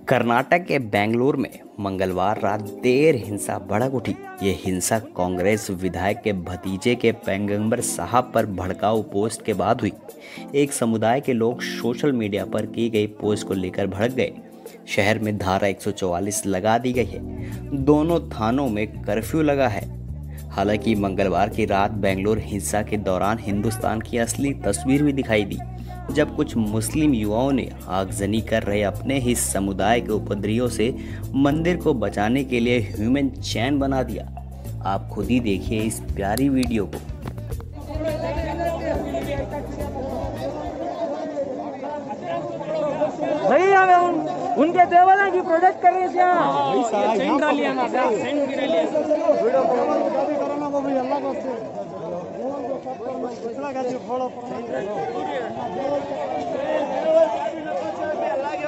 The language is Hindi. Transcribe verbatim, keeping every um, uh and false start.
कर्नाटक के बेंगलुरु में मंगलवार रात देर हिंसा भड़क उठी। ये हिंसा कांग्रेस विधायक के भतीजे के पैगंबर साहब पर भड़काऊ पोस्ट के बाद हुई। एक समुदाय के लोग सोशल मीडिया पर की गई पोस्ट को लेकर भड़क गए। शहर में धारा एक सौ चौवालीस लगा दी गई है। दोनों थानों में कर्फ्यू लगा है। हालांकि मंगलवार की रात बेंगलुरु हिंसा के दौरान हिंदुस्तान की असली तस्वीर भी दिखाई दी, जब कुछ मुस्लिम युवाओं ने आगजनी कर रहे अपने ही समुदाय के उपद्रवियों से मंदिर को बचाने के लिए ह्यूमन चैन बना दिया। आप खुद ही देखिए इस प्यारी वीडियो को। भैया हमें उन, उनके देवालय की प्रोटेक्ट कर रहे हैं क्या? सेंड रैली ना सेंड की रैली वीडियो करना वो भी अल्लाह को से दूसरा का फॉलो